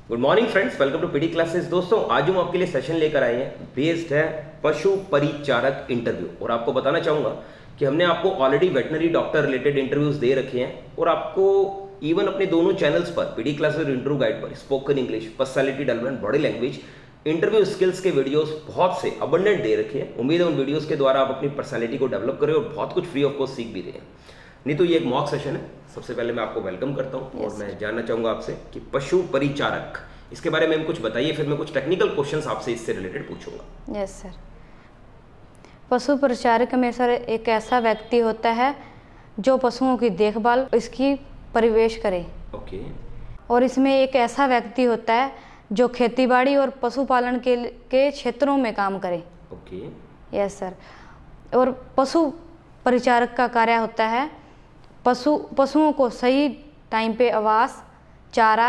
Good morning friends, welcome to PD classes. दोस्तों, आज हम आपके लिए सेशन लेकर आए हैं, बेस्ड है पशु परिचारक इंटरव्यू। और आपको बताना चाहूँगा कि हमने आपको already veterinary doctor related interviews दे रखे हैं और आपको इवन अपने दोनों चैनल्स पर पीडी क्लासेस इंटरव्यू गाइड पर spoken English, personality development, body language, interview skills के वीडियोस बहुत से अबंडेंट दे रखे हैं। उम्मीद है उन वीडियोस के द्वारा आप अपनी पर्सनैलिटी को डेवलप करें और बहुत कुछ फ्री ऑफ कॉस्ट सीख भी रहे हैं। नहीं तो ये एक मॉक सेशन है। सबसे पहले मैं आपको वेलकम करता हूँ और मैं जानना चाहूँगा आपसे कि पशु परिचारक, इसके बारे में कुछ बताइए, फिर मैं कुछ टेक्निकल क्वेश्चंस आपसे इससे रिलेटेड पूछूंगा। Yes sir. पशु परिचारक में सर एक ऐसा व्यक्ति होता है जो पशुओं की देखभाल, इसकी परिवेश करे। ओके। और इसमें एक ऐसा व्यक्ति होता है जो खेतीबाड़ी और पशुपालन के क्षेत्रों में काम करे। ओके। Yes sir. और पशु परिचारक का कार्य होता है पशुओं को सही टाइम पे आवास, चारा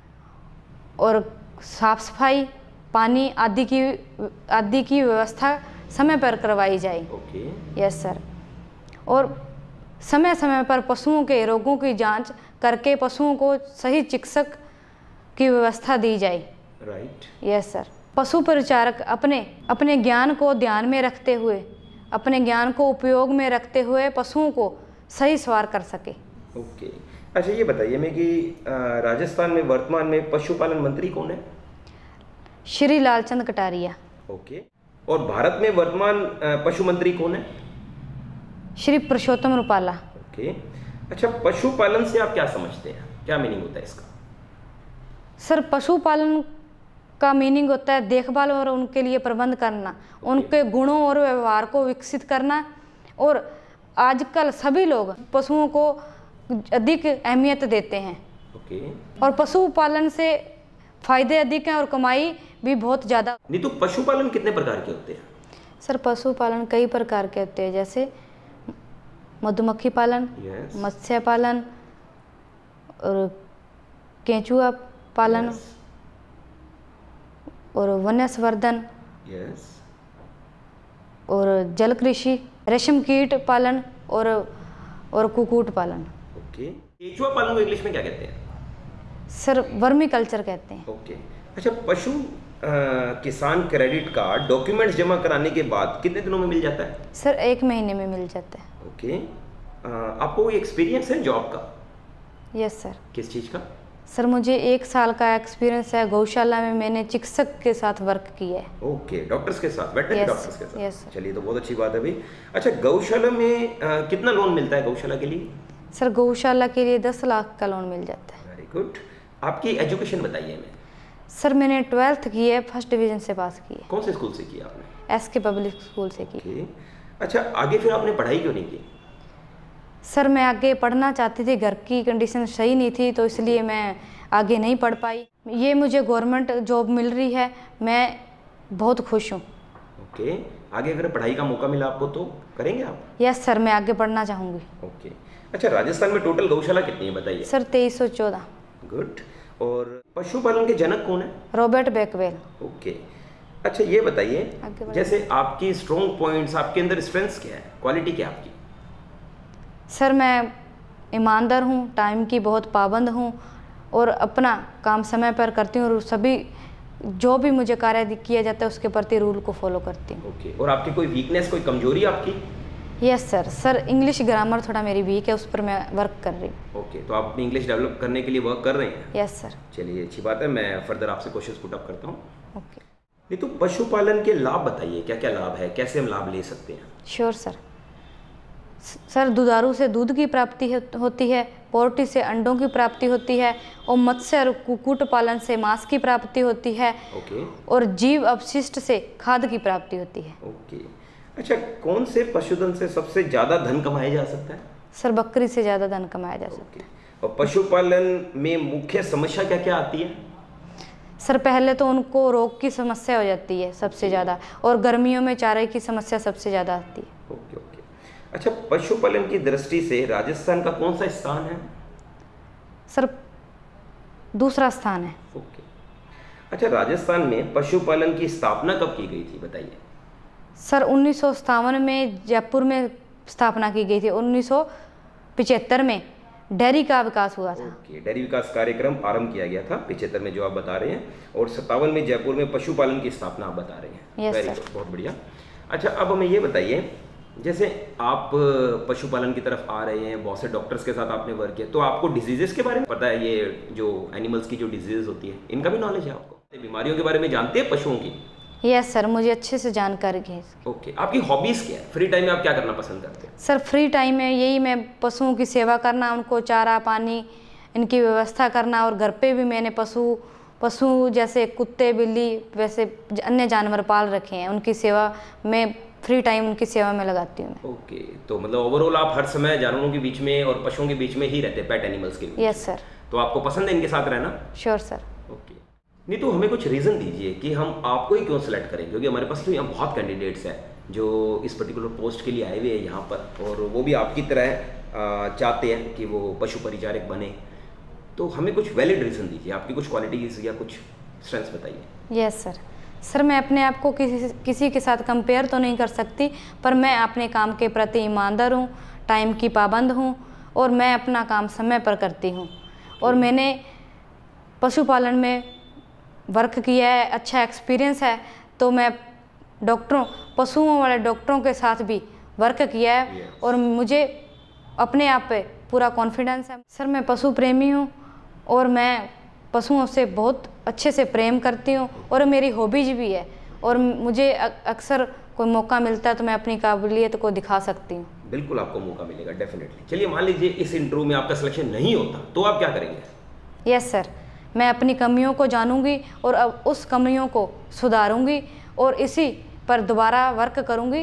और साफ सफाई, पानी आदि की व्यवस्था समय पर करवाई जाए। ओके। Yes sir. और समय समय पर पशुओं के रोगों की जांच करके पशुओं को सही चिकित्सक की व्यवस्था दी जाए। राइट। Yes sir. पशु परिचारक अपने ज्ञान को ध्यान में रखते हुए, अपने ज्ञान को उपयोग में रखते हुए पशुओं को सही सवार कर सके। ओके। अच्छा, ये बताइए मैं कि राजस्थान में वर्तमान में पशुपालन मंत्री कौन है? श्री लालचंद कटारिया। ओके। और भारत में वर्तमान पशु मंत्री कौन है? श्री पुरुषोत्तम रूपाला। ओके। अच्छा, पशुपालन से आप क्या समझते हैं, क्या मीनिंग होता है इसका? सर, पशुपालन का मीनिंग होता है देखभाल और उनके लिए प्रबंध करना, उनके गुणों और व्यवहार को विकसित करना। और आजकल सभी लोग पशुओं को अधिक अहमियत देते हैं। ओके। और पशुपालन से फायदे अधिक हैं और कमाई भी बहुत ज़्यादा। नहीं तो पशुपालन कितने प्रकार के होते हैं? सर, पशुपालन कई प्रकार के होते हैं, जैसे मधुमक्खी पालन, Yes. मत्स्य पालन और केंचुआ पालन, Yes. और वन्य संवर्धन, Yes. और जल कृषि, रेशम कीट पालन और कुक्कुट पालन। ओके। केंचुआ पालन को इंग्लिश में क्या कहते हैं? सर, वर्मी कल्चर कहते हैं। ओके। अच्छा, पशु किसान क्रेडिट कार्ड डॉक्यूमेंट्स जमा कराने के बाद कितने दिनों में मिल जाता है? सर, 1 महीने में मिल जाता है। ओके। आपको कोई एक्सपीरियंस है जॉब का? Yes sir. किस चीज़ का? सर, मुझे 1 साल का एक्सपीरियंस है। गौशाला में मैंने चिकित्सक के साथ वर्क किया है। ओके, डॉक्टर्स के साथ, वेटनरी Yes, डॉक्टर्स के साथ। yes, sir. चलिए, तो बहुत अच्छी बात है भाई। अच्छा, गौशाला में कितना लोन मिलता है गौशाला के लिए? सर, गौशाला के लिए 10 लाख का लोन मिल जाता है। Very good. आपकी एजुकेशन बताइए हमें। सर, मैंने 12th की है, फर्स्ट डिवीजन से पास की है। कौन से स्कूल से किया आपने? SK पब्लिक स्कूल से की। ओके। अच्छा, आगे फिर आपने पढ़ाई क्यों नहीं की? सर, मैं आगे पढ़ना चाहती थी, घर की कंडीशन सही नहीं थी, तो इसलिए मैं आगे नहीं पढ़ पाई। ये मुझे गवर्नमेंट जॉब मिल रही है, मैं बहुत खुश हूँ। ओके। आगे अगर पढ़ाई का मौका मिला आपको तो करेंगे आप? यस सर, मैं आगे पढ़ना चाहूँगी। ओके। अच्छा, राजस्थान में टोटल गौशाला कितनी है बताइए? सर, 2314। गुड। और पशुपालन के जनक कौन है? Robert Bakewell. ओके। अच्छा, ये बताइए आगे बढ़िए। जैसे आपकी स्ट्रॉन्ग पॉइंट्स, आपके अंदर स्ट्रेंथ्स क्या है, क्वालिटी क्या है आपकी? सर, मैं ईमानदार हूँ, टाइम की बहुत पाबंद हूँ और अपना काम समय पर करती हूँ और सभी जो भी मुझे कार्य किया जाता है उसके प्रति रूल को फॉलो करती हूँ। ओके। और आपकी कोई वीकनेस, कोई कमजोरी आपकी? Yes sir. Sir, English grammar थोड़ा मेरी वीक है, उस पर मैं वर्क कर रही हूँ। ओके। तो आप अपनी इंग्लिश डेवलप करने के लिए वर्क कर रहे हैं? Yes sir. चलिए, अच्छी बात है। मैं फर्दर आपसे क्वेश्चंस पुट अप करता हूँ। ओके। नहीं तो पशुपालन के लाभ बताइए, क्या क्या लाभ है, कैसे हम लाभ ले सकते हैं? Sure sir. सर, दुधारू से दूध की प्राप्ति होती है, पोल्ट्री से अंडों की प्राप्ति होती है और मत्स्य और कुक्कुट पालन से मांस की प्राप्ति होती है। ओके। और जीव अपशिष्ट से खाद की प्राप्ति होती है। ओके। अच्छा, कौन से पशुधन से सबसे ज्यादा धन कमाया जा सकता है? सर, बकरी से ज़्यादा धन कमाया जा सकता है। ओके। और पशुपालन में मुख्य समस्या क्या क्या आती है? सर, पहले तो उनको रोग की समस्या हो जाती है सबसे ज़्यादा, और गर्मियों में चारे की समस्या सबसे ज़्यादा आती है। ओके। ओके। अच्छा, पशुपालन की दृष्टि से राजस्थान का कौन सा स्थान है? सर, दूसरा स्थान है। ओके। अच्छा, राजस्थान में पशुपालन की स्थापना कब की गई थी बताइए? सर, 1957 में जयपुर में स्थापना की गई थी। 1975 में डेयरी का विकास हुआ था। ओके, डेयरी विकास कार्यक्रम आरंभ किया गया था 75 में जो आप बता रहे हैं, और 57 में जयपुर में पशुपालन की स्थापना आप बता रहे हैं। Yes very sir. गुड, बहुत बढ़िया। अच्छा, अब हमें ये बताइए, जैसे आप पशुपालन की तरफ आ रहे हैं, बहुत से डॉक्टर्स के साथ आपने वर्क किया, तो आपको डिजीजेस के बारे में पता है? ये जो एनिमल्स की जो डिजीजेस होती है इनका भी नॉलेज है आपको? बीमारियों के बारे में जानते हैं पशुओं की? यस सर, मुझे अच्छे से जानकारी है। ओके, आपकी हॉबीज क्या है? फ्री टाइम में आप क्या करना पसंद करते हैं? सर फ्री टाइम में यही, मैं पशुओं की सेवा करना, उनको चारा पानी इनकी व्यवस्था करना, और घर पे भी मैंने पशु जैसे कुत्ते बिल्ली वैसे अन्य जानवर पाल रखे हैं, उनकी सेवा में फ्री टाइम उनकी सेवा में लगाती हूँ मैं। ओके, तो मतलब ओवरऑल आप हर समय जानवरों के बीच में और पशुओं के बीच में ही रहते हैं, पेट एनिमल्स के बीच? Yes sir. तो आपको पसंद है इनके साथ रहना? Sure sir. ओके, नहीं तो हमें कुछ रीज़न दीजिए कि हम आपको ही क्यों सेलेक्ट करें, क्योंकि हमारे पास तो यहाँ बहुत कैंडिडेट्स हैं जो इस पर्टिकुलर पोस्ट के लिए आए हुए हैं यहाँ पर, और वो भी आपकी तरह चाहते हैं कि वो पशु परिचारक बने। तो हमें कुछ वैलिड रीज़न दीजिए, आपकी कुछ क्वालिटीज़ या कुछ स्ट्रेंथ्स बताइए। Yes sir. सर मैं अपने आप को किसी के साथ कंपेयर तो नहीं कर सकती, पर मैं अपने काम के प्रति ईमानदार हूँ, टाइम की पाबंद हूँ, और मैं अपना काम समय पर करती हूँ। और मैंने पशुपालन में वर्क किया है, अच्छा एक्सपीरियंस है, तो मैं पशुओं वाले डॉक्टरों के साथ भी वर्क किया है, और मुझे अपने आप पे पूरा कॉन्फिडेंस है। सर मैं पशु प्रेमी हूँ, और मैं पशुओं से बहुत अच्छे से प्रेम करती हूँ, और मेरी हॉबीज भी है, और मुझे अक्सर कोई मौका मिलता है तो मैं अपनी काबिलियत को दिखा सकती हूँ। बिल्कुल आपको मौका मिलेगा, डेफिनेटली। चलिए, मान लीजिए इस इंटरव्यू में आपका सिलेक्शन नहीं होता तो आप क्या करेंगे? यस सर, मैं अपनी कमियों को जानूंगी और अब उस कमियों को सुधारूंगी, और इसी पर दोबारा वर्क करूंगी,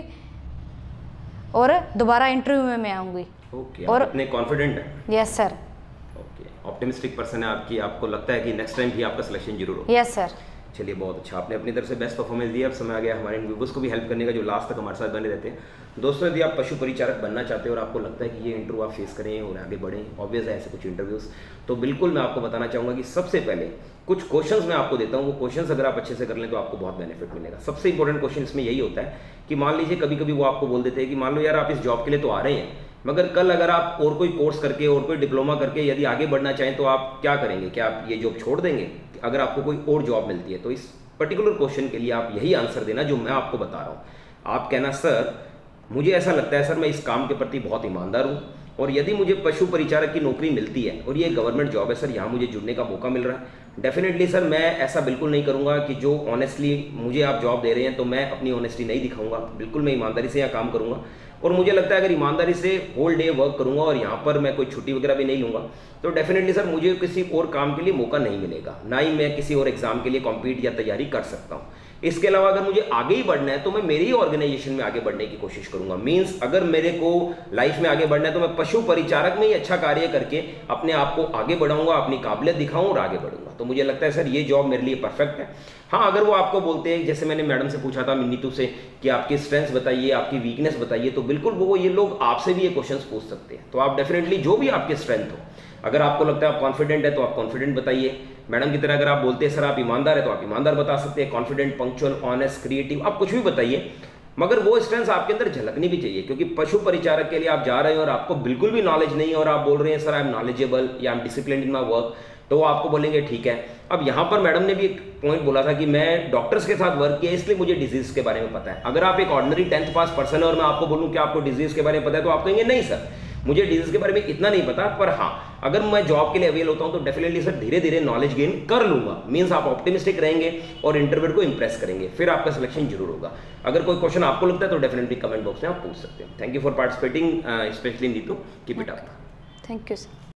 और दोबारा इंटरव्यू में मैं आऊँगी। ओके, और आप इतने कॉन्फिडेंट हैं? Yes sir. ऑप्टिमिस्टिक पर्सन है आपको लगता है कि नेक्स्ट टाइम भी आपका सिलेक्शन जरूर होगा? Yes sir. चलिए, बहुत अच्छा, आपने अपनी तरफ से बेस्ट परफॉर्मेंस दिया। अब समय आ गया हमारे व्यूवर्स को भी हेल्प करने का जो लास्ट तक हमारे साथ बने रहते हैं। दोस्तों, यदि आप पशु परिचारक बनना चाहते हैं और आपको लगता है कि ये इंटरव्यू आप फेस करें और आगे बढ़ें, ऑब्वियस है ऐसे कुछ इंटरव्यूज़, तो बिल्कुल मैं आपको बताना चाहूँगा कि सबसे पहले कुछ क्वेश्चंस मैं आपको देता हूँ, वो क्वेश्चंस अगर आप अच्छे से कर लें तो आपको बहुत बेनिफिट मिलेगा। सबसे इंपॉर्टेंट क्वेश्चन इसमें यही होता है कि मान लीजिए कभी कभी वो आपको बोल देते हैं कि मान लो यार आप इस जॉब के लिए तो आ रहे हैं, मगर कल अगर आप और कोई कोर्स करके और कोई डिप्लोमा करके यदि आगे बढ़ना चाहें तो आप क्या करेंगे? क्या आप ये जॉब छोड़ देंगे अगर आपको कोई और जॉब मिलती है? तो इस पर्टिकुलर क्वेश्चन के लिए आप यही आंसर देना जो मैं आपको बता रहा हूँ। आप कहना, सर मुझे ऐसा लगता है सर मैं इस काम के प्रति बहुत ईमानदार हूँ, और यदि मुझे पशु परिचारक की नौकरी मिलती है और ये गवर्नमेंट जॉब है सर, यहाँ मुझे जुड़ने का मौका मिल रहा है, डेफिनेटली सर मैं ऐसा बिल्कुल नहीं करूँगा कि जो ऑनेस्टली मुझे आप जॉब दे रहे हैं तो मैं अपनी ऑनेस्टी नहीं दिखाऊंगा, बिल्कुल मैं ईमानदारी से यहाँ काम करूँगा। और मुझे लगता है अगर ईमानदारी से होल डे वर्क करूँगा और यहाँ पर मैं कोई छुट्टी वगैरह भी नहीं लूँगा तो डेफिनेटली सर मुझे किसी और काम के लिए मौका नहीं मिलेगा, ना ही मैं किसी और एग्जाम के लिए कॉम्पीट या तैयारी कर सकता हूँ। इसके अलावा अगर मुझे आगे ही बढ़ना है तो मैं मेरी ही ऑर्गेनाइजेशन में आगे बढ़ने की कोशिश करूंगा। मींस अगर मेरे को लाइफ में आगे बढ़ना है तो मैं पशु परिचारक में ही अच्छा कार्य करके अपने आप को आगे बढ़ाऊंगा, अपनी काबिलियत दिखाऊं और आगे बढ़ूंगा। तो मुझे लगता है सर ये जॉब मेरे लिए परफेक्ट है। हाँ, अगर वो आपको बोलते हैं, जैसे मैंने मैडम से पूछा था नीतू से, कि आपकी स्ट्रेंथ्स बताइए, आपकी वीकनेस बताइए, तो बिल्कुल वो ये लोग आपसे भी ये क्वेश्चंस पूछ सकते हैं। तो आप डेफिनेटली जो भी आपकी स्ट्रेंथ हो, अगर आपको लगता है आप कॉन्फिडेंट है तो आप कॉन्फिडेंट बताइए। मैडम की तरह अगर आप बोलते हैं सर आप ईमानदार है तो आप ईमानदार बता सकते हैं, कॉन्फिडेंट, पंक्चुअल, ऑनेस्ट, क्रिएटिव, आप कुछ भी बताइए, मगर वो स्ट्रेंथ आपके अंदर झलकनी भी चाहिए। क्योंकि पशु परिचारक के लिए आप जा रहे हैं और आपको बिल्कुल भी नॉलेज नहीं है और आप बोल रहे हैं सर आई एम नॉलेजेबल या I am discipline in my work, तो वो आपको बोलेंगे ठीक है। अब यहाँ पर मैडम ने भी एक पॉइंट बोला था कि मैं डॉक्टर्स के साथ वर्क किया इसलिए मुझे डिजीज के बारे में पता है। अगर आप एक ऑर्डिनरी 10th पास पर्सन है और मैं आपको बोलूँ कि आपको डिजीज के बारे में पता है तो आप कहेंगे नहीं सर मुझे डिजीज के बारे में इतना नहीं पता, पर हाँ अगर मैं जॉब के लिए अवेल होता हूं तो डेफिनेटली सर धीरे धीरे नॉलेज गेन कर लूंगा। मींस आप ऑप्टिमिस्टिक रहेंगे और इंटरव्यू को इंप्रेस करेंगे, फिर आपका सिलेक्शन जरूर होगा। अगर कोई क्वेश्चन आपको लगता है तो डेफिनेटली कमेंट बॉक्स में आप पूछ सकते हैं। Thank you for participating, specially Neetu, keep it up. Thank you sir.